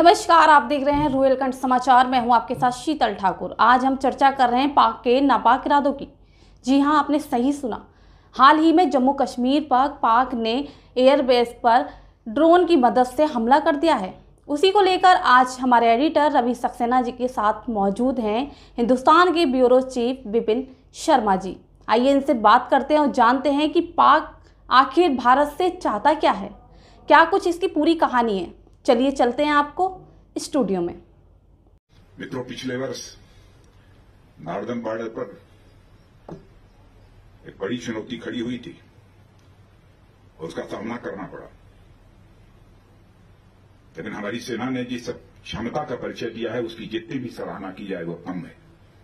नमस्कार, आप देख रहे हैं रुहेलखंड समाचार। मैं हूं आपके साथ शीतल ठाकुर। आज हम चर्चा कर रहे हैं पाक के नापाक इरादों की। जी हां, आपने सही सुना। हाल ही में जम्मू कश्मीर पर पाक ने एयरबेस पर ड्रोन की मदद से हमला कर दिया है। उसी को लेकर आज हमारे एडिटर रवि सक्सेना जी के साथ मौजूद हैं हिंदुस्तान के ब्यूरो चीफ विपिन शर्मा जी। आइए इनसे बात करते हैं और जानते हैं कि पाक आखिर भारत से चाहता क्या है, क्या कुछ इसकी पूरी कहानी है। चलिए चलते हैं आपको स्टूडियो में। मित्रों, पिछले वर्ष नॉर्दर्न बॉर्डर पर एक बड़ी चुनौती खड़ी हुई थी और उसका सामना करना पड़ा, लेकिन हमारी सेना ने जिस क्षमता का परिचय दिया है उसकी जितनी भी सराहना की जाए वो कम है।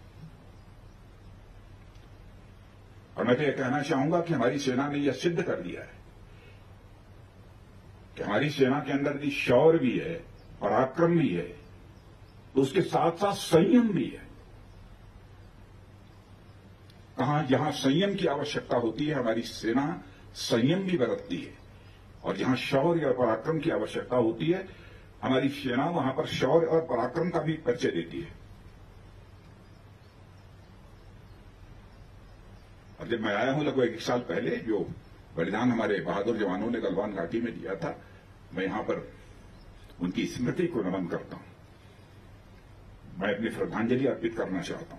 और मैं तो यह कहना चाहूंगा कि हमारी सेना ने यह सिद्ध कर दिया है कि हमारी सेना के अंदर भी शौर्य भी है, पराक्रम भी है, तो उसके साथ साथ संयम भी है। जहां संयम की आवश्यकता होती है हमारी सेना संयम भी बरतती है, और जहां शौर्य और पराक्रम की आवश्यकता होती है हमारी सेना वहां पर शौर्य और पराक्रम का भी परिचय देती है। और जब मैं आया हूं लगभग 1 साल पहले, जो बलिदान हमारे बहादुर जवानों ने गलवान घाटी में दिया था, मैं यहां पर उनकी स्मृति को नमन करता हूं। मैं अपनी श्रद्धांजलि अर्पित करना चाहता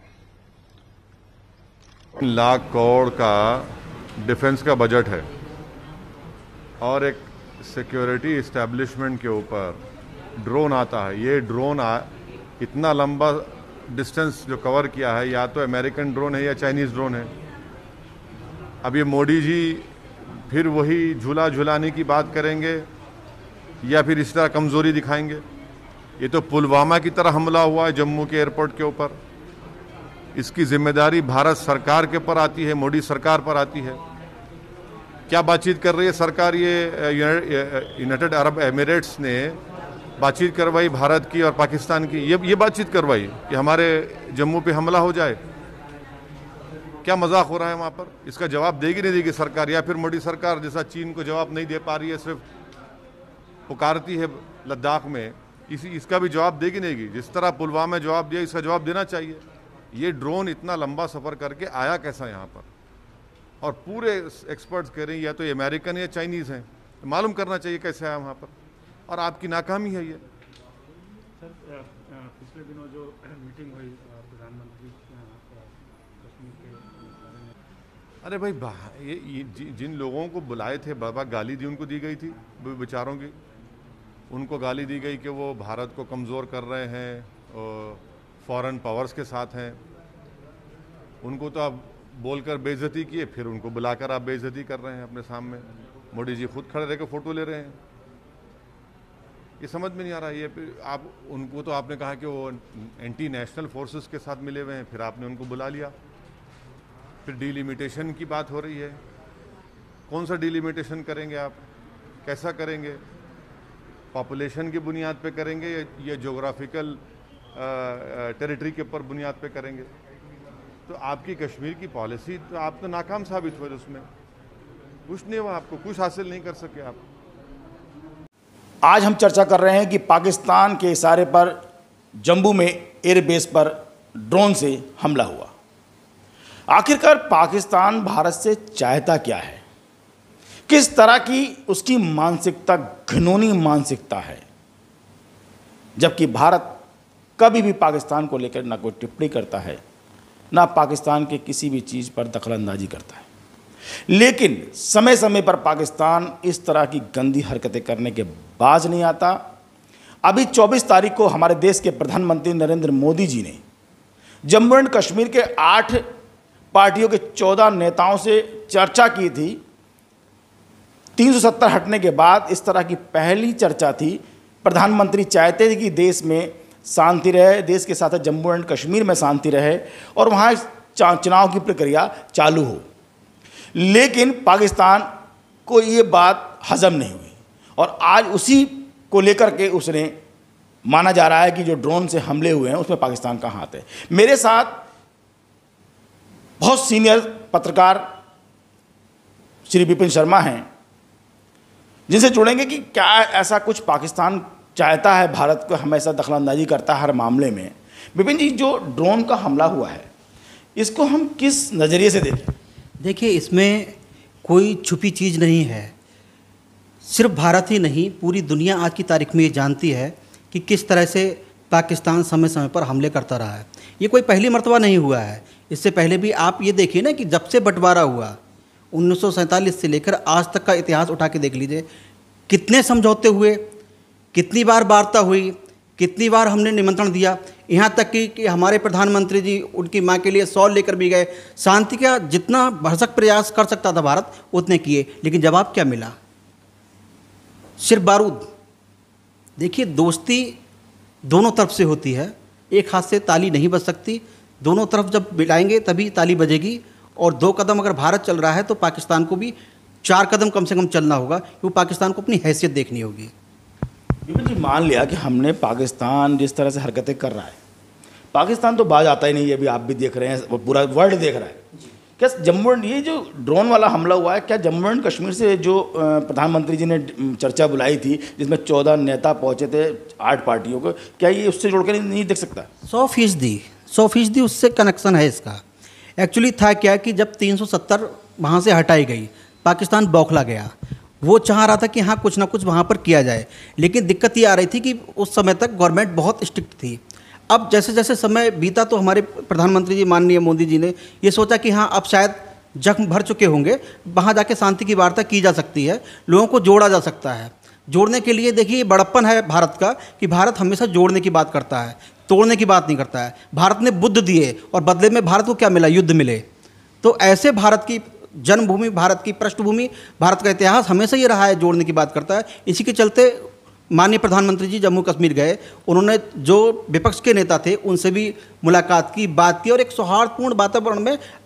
हूं। लाख करोड़ का डिफेंस का बजट है और एक सिक्योरिटी एस्टेब्लिशमेंट के ऊपर ड्रोन आता है। ये ड्रोन इतना लंबा डिस्टेंस जो कवर किया है, या तो अमेरिकन ड्रोन है या चाइनीज ड्रोन है। अब ये मोदी जी फिर वही झूला झुलाने की बात करेंगे या फिर इस तरह कमजोरी दिखाएंगे। ये तो पुलवामा की तरह हमला हुआ है जम्मू के एयरपोर्ट के ऊपर। इसकी जिम्मेदारी भारत सरकार के ऊपर आती है, मोदी सरकार पर आती है। क्या बातचीत कर रही है सरकार? ये यूनाइटेड अरब एमिरेट्स ने बातचीत करवाई भारत की और पाकिस्तान की, ये बातचीत करवाई कि हमारे जम्मू पे हमला हो जाए। क्या मजाक हो रहा है वहाँ पर? इसका जवाब देगी नहीं देगी सरकार? या फिर मोदी सरकार जैसा चीन को जवाब नहीं दे पा रही है, सिर्फ पुकारती है लद्दाख में, इसका भी जवाब देगी नहीं देगी? जिस तरह पुलवामा में जवाब दिया, इसका जवाब देना चाहिए। ये ड्रोन इतना लंबा सफ़र करके आया कैसा यहाँ पर? और पूरे एक्सपर्ट्स कह रहे हैं या तो ये अमेरिकन या चाइनीज़ हैं। मालूम करना चाहिए कैसे आया वहाँ पर, और आपकी नाकामी है ये। सर, पिछले दिनों जो मीटिंग हुई प्रधानमंत्री कश्मीर के बारे में, अरे भाई, ये जिन लोगों को बुलाए थे, बाबा गाली दी उनको दी गई थी, बेचारों की। उनको गाली दी गई कि वो भारत को कमज़ोर कर रहे हैं और फॉरेन पावर्स के साथ हैं। उनको तो आप बोलकर बेइज्जती किए, फिर उनको बुलाकर आप बेइज्जती कर रहे हैं अपने सामने। मोदी जी खुद खड़े रहकर फ़ोटो ले रहे हैं। ये समझ में नहीं आ रहा। ये आप उनको तो आपने कहा कि वो एंटी नेशनल फोर्सेस के साथ मिले हुए हैं, फिर आपने उनको बुला लिया। फिर डिलिमिटेशन की बात हो रही है। कौन सा डिलिमिटेशन करेंगे आप? कैसा करेंगे? पॉपुलेशन की बुनियाद पे करेंगे या ज्योग्राफिकल टेरिटरी के ऊपर बुनियाद पे करेंगे? तो आपकी कश्मीर की पॉलिसी तो आप तो नाकाम साबित हुए। उसमें कुछ नहीं हुआ, आपको कुछ हासिल नहीं कर सके आप। आज हम चर्चा कर रहे हैं कि पाकिस्तान के इशारे पर जम्मू में एयरबेस पर ड्रोन से हमला हुआ। आखिरकार पाकिस्तान भारत से चाहता क्या है? किस तरह की उसकी मानसिकता, घिनौनी मानसिकता है? जबकि भारत कभी भी पाकिस्तान को लेकर ना कोई टिप्पणी करता है, ना पाकिस्तान के किसी भी चीज़ पर दखलंदाजी करता है। लेकिन समय समय पर पाकिस्तान इस तरह की गंदी हरकतें करने के बाज नहीं आता। अभी 24 तारीख को हमारे देश के प्रधानमंत्री नरेंद्र मोदी जी ने जम्मू एंड कश्मीर के 8 पार्टियों के 14 नेताओं से चर्चा की थी। 370 हटने के बाद इस तरह की पहली चर्चा थी। प्रधानमंत्री चाहते थे कि देश में शांति रहे, देश के साथ जम्मू एंड कश्मीर में शांति रहे और वहाँ चुनाव की प्रक्रिया चालू हो। लेकिन पाकिस्तान को ये बात हजम नहीं हुई और आज उसी को लेकर के उसने माना जा रहा है कि जो ड्रोन से हमले हुए हैं उसमें पाकिस्तान का हाथ है। मेरे साथ बहुत सीनियर पत्रकार श्री विपिन शर्मा हैं, जिनसे जुड़ेंगे कि क्या ऐसा कुछ पाकिस्तान चाहता है भारत को हमेशा दखलंदाजी करता है हर मामले में। विपिन जी, जो ड्रोन का हमला हुआ है इसको हम किस नज़रिए से देखें? देखिए, इसमें कोई छुपी चीज़ नहीं है। सिर्फ भारत ही नहीं, पूरी दुनिया आज की तारीख में ये जानती है कि किस तरह से पाकिस्तान समय समय पर हमले करता रहा है। ये कोई पहली मर्तबा नहीं हुआ है। इससे पहले भी आप ये देखिए ना कि जब से बंटवारा हुआ 1947 से लेकर आज तक का इतिहास उठा के देख लीजिए, कितने समझौते हुए, कितनी बार वार्ता हुई, कितनी बार हमने निमंत्रण दिया, यहाँ तक कि हमारे प्रधानमंत्री जी उनकी माँ के लिए शॉल लेकर भी गए। शांति का जितना भरसक प्रयास कर सकता था भारत उतने किए, लेकिन जवाब क्या मिला? सिर्फ बारूद। देखिए, दोस्ती दोनों तरफ से होती है, एक हाथ से ताली नहीं बज सकती। दोनों तरफ जब मिलाएंगे तभी ताली बजेगी। और 2 कदम अगर भारत चल रहा है तो पाकिस्तान को भी 4 कदम कम से कम चलना होगा, क्योंकि पाकिस्तान को अपनी हैसियत देखनी होगी। विपिन जी, मान लिया कि हमने पाकिस्तान जिस तरह से हरकतें कर रहा है, पाकिस्तान तो बाज आता ही नहीं है, अभी आप भी देख रहे हैं, पूरा वर्ल्ड देख रहा है। क्या जम्मू एंड ये जो ड्रोन वाला हमला हुआ है, क्या जम्मू एंड कश्मीर से जो प्रधानमंत्री जी ने चर्चा बुलाई थी जिसमें 14 नेता पहुंचे थे 8 पार्टियों को, क्या ये उससे जोड़ कर नहीं देख सकता? 100% उससे कनेक्शन है इसका। एक्चुअली था क्या कि जब 370 वहाँ से हटाई गई, पाकिस्तान बौखला गया। वो चाह रहा था कि हाँ कुछ ना कुछ वहाँ पर किया जाए, लेकिन दिक्कत ये आ रही थी कि उस समय तक गवर्नमेंट बहुत स्ट्रिक्ट थी। अब जैसे जैसे समय बीता तो हमारे प्रधानमंत्री जी माननीय मोदी जी ने ये सोचा कि हाँ अब शायद जख्म भर चुके होंगे, वहाँ जाके शांति की वार्ता की जा सकती है, लोगों को जोड़ा जा सकता है। जोड़ने के लिए देखिए, बड़प्पन है भारत का कि भारत हमेशा जोड़ने की बात करता है, तोड़ने की बात नहीं करता है। भारत ने बुद्ध दिए और बदले में भारत को क्या मिला? युद्ध मिले। तो ऐसे भारत की जन्मभूमि, भारत की पृष्ठभूमि, भारत का इतिहास हमेशा ये रहा है, जोड़ने की बात करता है। इसी के चलते माननीय प्रधानमंत्री जी जम्मू कश्मीर गए, उन्होंने जो विपक्ष के नेता थे उनसे भी मुलाकात की, बात की और एक सौहार्दपूर्ण वातावरण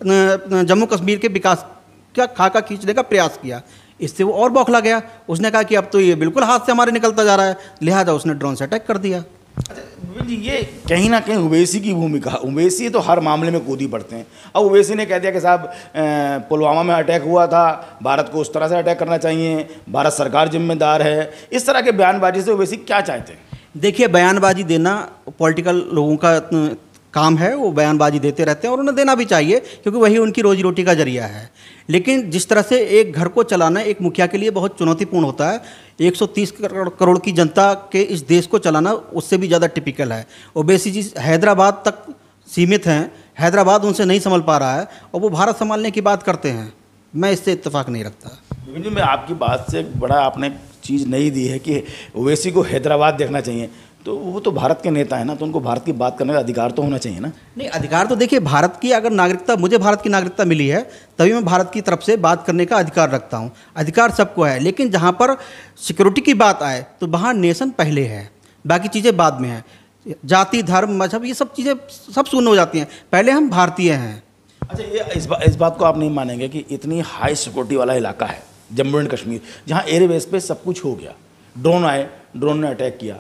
में जम्मू कश्मीर के विकास का खाका खींचने का प्रयास किया। इससे वो और बौखला गया। उसने कहा कि अब तो ये बिल्कुल हाथ से हमारे निकलता जा रहा है, लिहाजा उसने ड्रोन से अटैक कर दिया। अच्छा विपिन जी, ये कहीं ना कहीं ओवैसी की भूमिका, ओवैसी तो हर मामले में कूद ही पड़ते हैं। अब ओवैसी ने कह दिया कि साहब पुलवामा में अटैक हुआ था, भारत को उस तरह से अटैक करना चाहिए, भारत सरकार जिम्मेदार है। इस तरह के बयानबाजी से ओवैसी क्या चाहते हैं? देखिए, बयानबाजी देना पॉलिटिकल लोगों का काम है, वो बयानबाजी देते रहते हैं और उन्हें देना भी चाहिए, क्योंकि वही उनकी रोजी रोटी का जरिया है। लेकिन जिस तरह से एक घर को चलाना एक मुखिया के लिए बहुत चुनौतीपूर्ण होता है, 130 करोड़ की जनता के इस देश को चलाना उससे भी ज़्यादा टिपिकल है। ओवैसी जी हैदराबाद तक सीमित हैं, हैदराबाद उनसे नहीं संभल पा रहा है और वो भारत संभालने की बात करते हैं। मैं इससे इत्तेफाक नहीं रखता। विपिन जी, मैं आपकी बात से बड़ा आपने चीज़ नहीं दी है कि ओवैसी को हैदराबाद देखना चाहिए, तो वो तो भारत के नेता है ना, तो उनको भारत की बात करने का अधिकार तो होना चाहिए ना? नहीं, अधिकार तो देखिए, भारत की अगर नागरिकता, मुझे भारत की नागरिकता मिली है तभी मैं भारत की तरफ से बात करने का अधिकार रखता हूँ। अधिकार सबको है, लेकिन जहाँ पर सिक्योरिटी की बात आए तो वहाँ नेशन पहले है, बाकी चीज़ें बाद में है। जाति, धर्म, मजहब, ये सब चीज़ें सब शून्य हो जाती हैं, पहले हम भारतीय हैं। अच्छा, ये इस बात को आप नहीं मानेंगे कि इतनी हाई सिक्योरिटी वाला इलाका है जम्मू एंड कश्मीर, जहाँ एयरबेस पे सब कुछ हो गया, ड्रोन आए, ड्रोन ने अटैक किया,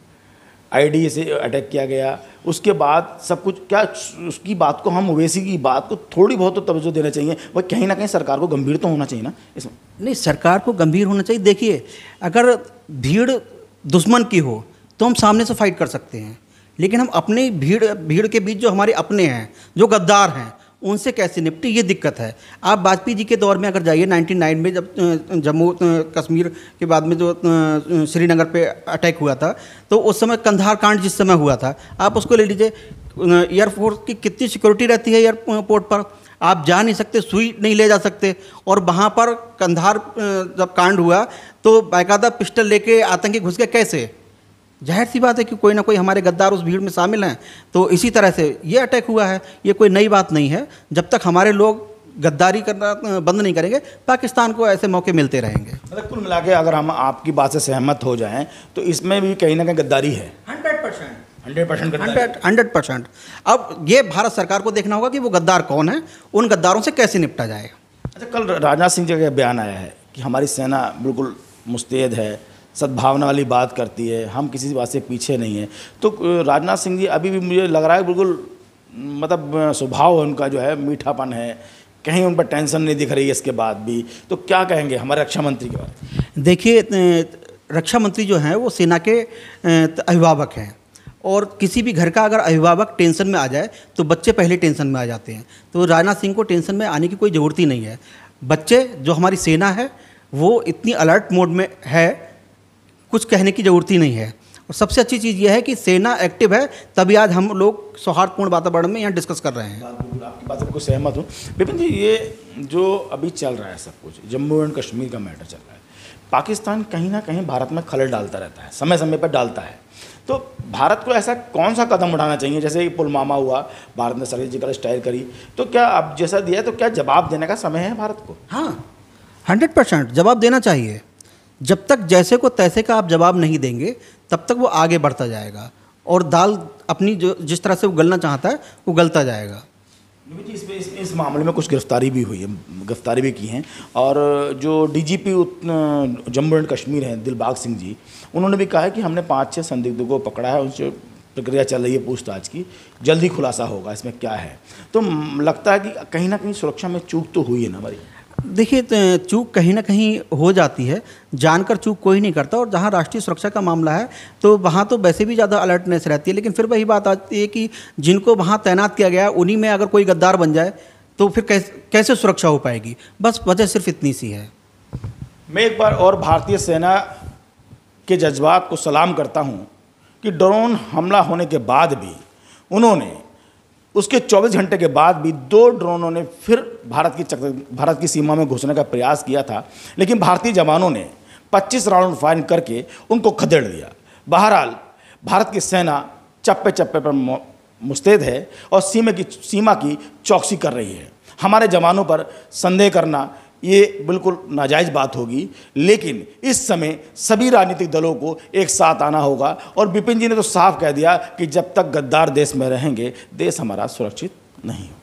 आईडी से अटैक किया गया, उसके बाद सब कुछ, क्या उसकी बात को, हम ओवैसी की बात को थोड़ी बहुत तो तवज्जो देना चाहिए? वह कहीं ना कहीं सरकार को गंभीर तो होना चाहिए ना इसमें? नहीं, सरकार को गंभीर होना चाहिए। देखिए, अगर भीड़ दुश्मन की हो तो हम सामने से फाइट कर सकते हैं, लेकिन हम अपनी भीड़ के बीच जो हमारे अपने हैं, जो गद्दार हैं, उनसे कैसे निपटे, ये दिक्कत है। आप वाजपेयी जी के दौर में अगर जाइए, 99 में जब जम्मू कश्मीर के बाद में जो श्रीनगर पे अटैक हुआ था, तो उस समय कंधार कांड जिस समय हुआ था, आप उसको ले लीजिए। एयरफोर्स की कितनी सिक्योरिटी रहती है एयरपोर्ट पर, आप जा नहीं सकते, सुई नहीं ले जा सकते। और वहाँ पर कंधार जब कांड हुआ तो बाकायदा पिस्टल लेके आतंकी घुस गए। कैसे? जाहिर सी बात है कि कोई ना कोई हमारे गद्दार उस भीड़ में शामिल हैं। तो इसी तरह से ये अटैक हुआ है, ये कोई नई बात नहीं है। जब तक हमारे लोग गद्दारी करना बंद नहीं करेंगे, पाकिस्तान को ऐसे मौके मिलते रहेंगे। मतलब कुल मिला के अगर हम आपकी बात से सहमत हो जाएं तो इसमें भी कहीं ना कहीं गद्दारी है। 100%। अब ये भारत सरकार को देखना होगा कि वो गद्दार कौन है, उन गद्दारों से कैसे निपटा जाए। अच्छा, कल राजनाथ सिंह जी का बयान आया है कि हमारी सेना बिल्कुल मुस्तैद है, सद्भावना वाली बात करती है, हम किसी बात से पीछे नहीं है। तो राजनाथ सिंह जी अभी भी मुझे लग रहा है बिल्कुल, मतलब स्वभाव उनका जो है मीठापन है, कहीं उन पर टेंशन नहीं दिख रही है इसके बाद भी। तो क्या कहेंगे हमारे रक्षा मंत्री के बारे में? देखिए, रक्षा मंत्री जो हैं वो सेना के अभिभावक हैं, और किसी भी घर का अगर अभिभावक टेंशन में आ जाए तो बच्चे पहले टेंशन में आ जाते हैं। तो राजनाथ सिंह को टेंशन में आने की कोई ज़रूरत ही नहीं है। बच्चे जो हमारी सेना है वो इतनी अलर्ट मोड में है, कुछ कहने की ज़रूरत ही नहीं है। और सबसे अच्छी चीज़ ये है कि सेना एक्टिव है, तभी आज हम लोग सौहार्दपूर्ण वातावरण में यहाँ डिस्कस कर रहे हैं। आपकी बात से बिल्कुल सहमत हूँ। विपिन जी, ये जो अभी चल रहा है सब कुछ, जम्मू एंड कश्मीर का मैटर चल रहा है, पाकिस्तान कहीं ना कहीं भारत में खलल डालता रहता है, समय समय पर डालता है। तो भारत को ऐसा कौन सा कदम उठाना चाहिए? जैसे पुलवामा हुआ, भारत ने सर्जिकल स्ट्राइक करी, तो क्या अब जैसा दिया तो क्या जवाब देने का समय है भारत को? हाँ, 100% जवाब देना चाहिए। जब तक जैसे को तैसे का आप जवाब नहीं देंगे तब तक वो आगे बढ़ता जाएगा, और दाल अपनी जो जिस तरह से वो गलना चाहता है वो गलता जाएगा। इस मामले में कुछ गिरफ्तारी भी हुई है, गिरफ्तारी भी की हैं, और जो डीजीपी जम्मू एंड कश्मीर हैं दिलबाग सिंह जी, उन्होंने भी कहा है कि हमने 5-6 संदिग्धों को पकड़ा है, उनसे प्रक्रिया चल रही है पूछताछ की, जल्दी खुलासा होगा इसमें क्या है। तो लगता है कि कहीं ना कहीं सुरक्षा में चूक तो हुई है ना हमारी। देखिए, चूक कहीं ना कहीं हो जाती है, जानकर चूक कोई नहीं करता, और जहाँ राष्ट्रीय सुरक्षा का मामला है तो वहाँ तो वैसे भी ज़्यादा अलर्टनेस रहती है। लेकिन फिर वही बात आती है कि जिनको वहाँ तैनात किया गया है उन्हीं में अगर कोई गद्दार बन जाए तो फिर कैसे सुरक्षा हो पाएगी? बस वजह सिर्फ इतनी सी है। मैं एक बार और भारतीय सेना के जज्बात को सलाम करता हूँ कि ड्रोन हमला होने के बाद भी उन्होंने, उसके 24 घंटे के बाद भी 2 ड्रोनों ने फिर भारत की सीमा में घुसने का प्रयास किया था, लेकिन भारतीय जवानों ने 25 राउंड फायरिंग करके उनको खदेड़ दिया। बहरहाल भारत की सेना चप्पे चप्पे पर मुस्तैद है और सीमा की चौकसी कर रही है। हमारे जवानों पर संदेह करना ये बिल्कुल नाजायज़ बात होगी, लेकिन इस समय सभी राजनीतिक दलों को एक साथ आना होगा। और विपिन जी ने तो साफ कह दिया कि जब तक गद्दार देश में रहेंगे, देश हमारा सुरक्षित नहीं होगा।